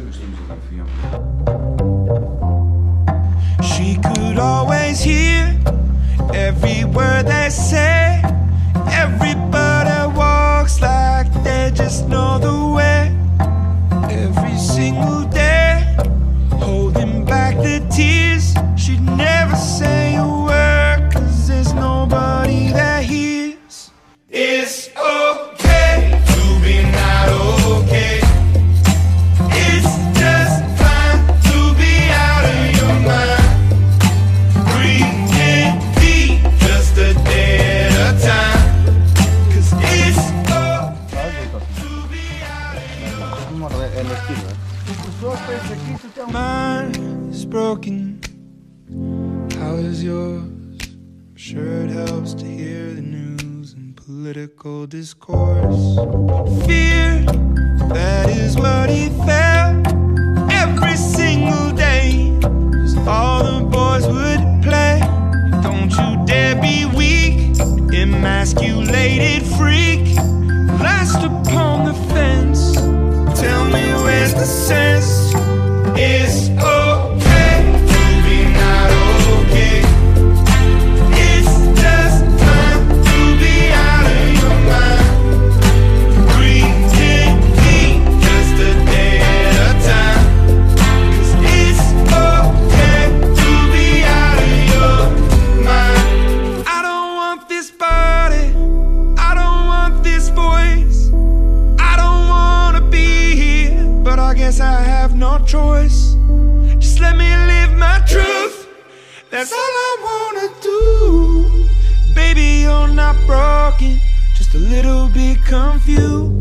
She could always hear every word they say. Everybody walks like they just know the way. Every single day, holding back the tears. She'd never say a word, 'cause there's nobody that hears. It's okay to be not okay. It's just fine to be out of your mind. Breathing deep, just a day at a time. 'Cause it's okay to be out of your mind. Mine is broken. How is yours? I'm sure it helps to hear the news and political discourse. Fear, that is what he felt every single day. 'Cause all the boys would play. Don't you dare be weak, emasculated freak. Last upon the fence. Tell me where's the sense? It's okay to be not okay. It's just time to be out of your mind. Breathing deep, just a day at a time. 'Cause it's okay to be out of your mind. I don't want this body, I don't want this voice. I don't wanna be here, but I guess I have no choice. Just let me live my truth, that's all I wanna do. Baby, you're not broken, just a little bit confused.